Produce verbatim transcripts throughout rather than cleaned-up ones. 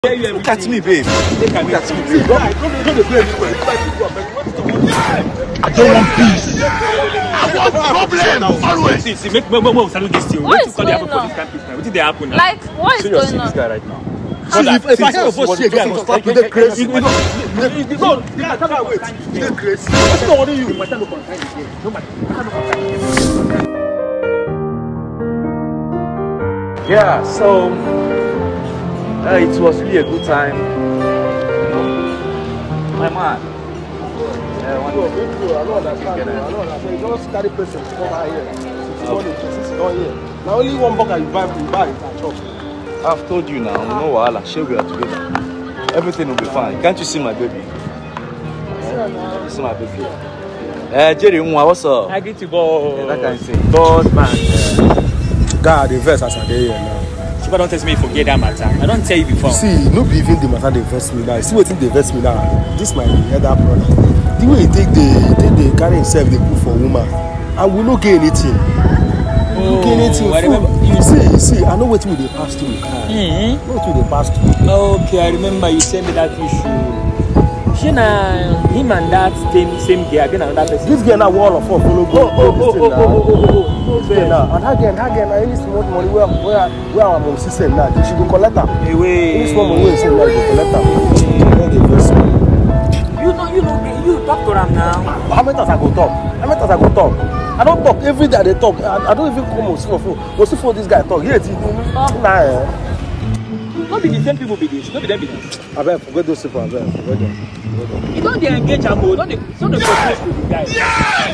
Look at me, babe. Look at me, babe. I don't want peace. I want problem. Always. See, see, make me salute this thing. What is going on? What did they happen now? Like, what is going on? This guy right now. See, if, if I hear your voice, again, I must start with the crazy. No, no, yeah, can't wait. The crazy. What's going on with you? Yeah, so uh, it was really a good time. You know, my man. Yeah, one I don't understand. I don't understand. You just carry person to come out here. Since morning, since you don't here. Now only one burger you buy, you buy it at shop. I've told you now, no wahala. Sure, we are together. Everything will be fine. Can't you see my baby? Yeah. See my baby. Eh, Jerry, what's up? I get to go. Yeah, that kind of thing. Boss man. Yeah. God, the verse as I dey here now. Chiba don't tell me forget that matter. I don't tell you before. See, no be even the matter they verse me now. See what they verse me now. This my elder brother. The way he take the, he take the carry himself, they put for woman, and we no get anything. Oh, get anything. I remember. You see, you see, I know what we they pass through. Mm-hmm. What we they pass through. Okay, I remember you sent me that issue. Shina, him and that same same guy, again another person. This girl now wall of four follow go. Oh, oh, oh, oh, oh, oh, oh, This girl now, and again, again, I need small money where where where our mom sister now. She go collect her. Away. Any small money where she now go collect her. Then they verse me. You know, you know, you talk to them now. How many times I go talk? How many times I go talk? I don't talk every day. They talk. I, I don't even come on phone. Go see for this guy talk. Yes, he nah. Eh. Not be the same people be this. Not be them be this. I bet forget those people. I bet forget them. You don't they engage am o. Don't they? Don't they propose to the guy? Yeah!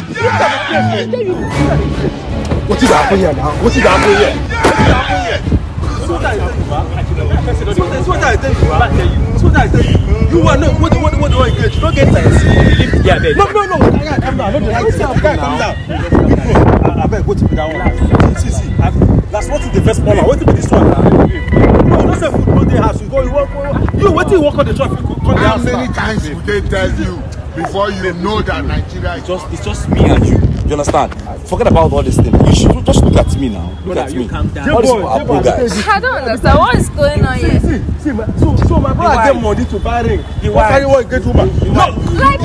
What is happening here now? What is happening here? What is happening here? So what I tell you, what I tell you, so what I tell you, you want no, what what what do I engage? You don't get tired. Yeah, baby. No, no, no. Guy, calm down. I don't like this. Guy, calm down. I bet go to be that one. See, see. That's what is the first baller. What is this one now? No, no say food no dey house. You go, you work. You wait till you work on the traffic. How many times would they tell you before you know that Nigeria is Just, it's just me and you. You understand? Forget about all this thing. You should just look at me now. Look at me. Calm down. All these people are poor guys. I don't understand. What is going on here? See, see, my, so, so my brother get money to buy ring. The What carry one get woman? No, Like,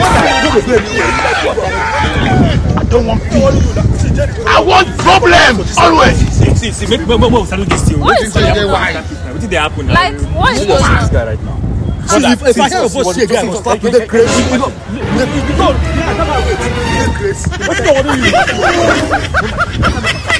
I don't want peace. I want problem. Always. See, see, see, make me salute this thing. What is going on? What did they happen now? Like, what is See going this on? guy right now. see, if, if I hear your voice again, I must start with the crazy. No, no, no, no, no, no, crazy. What's going on with you?